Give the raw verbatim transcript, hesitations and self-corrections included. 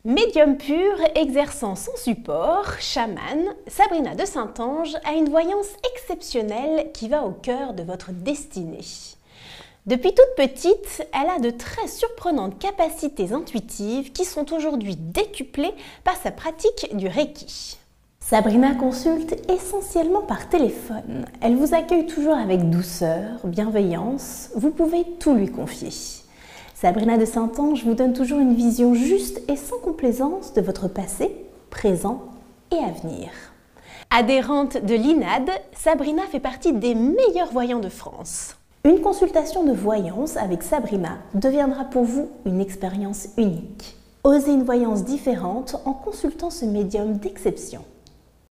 Médium pur, exerçant sans support, chamane, Sabrina de Saint-Ange a une voyance exceptionnelle qui va au cœur de votre destinée. Depuis toute petite, elle a de très surprenantes capacités intuitives qui sont aujourd'hui décuplées par sa pratique du Reiki. Sabrina consulte essentiellement par téléphone. Elle vous accueille toujours avec douceur, bienveillance, vous pouvez tout lui confier. Sabrina de Saint-Ange vous donne toujours une vision juste et sans complaisance de votre passé, présent et avenir. Adhérente de l'I N A D, Sabrina fait partie des meilleurs voyants de France. Une consultation de voyance avec Sabrina deviendra pour vous une expérience unique. Osez une voyance différente en consultant ce médium d'exception.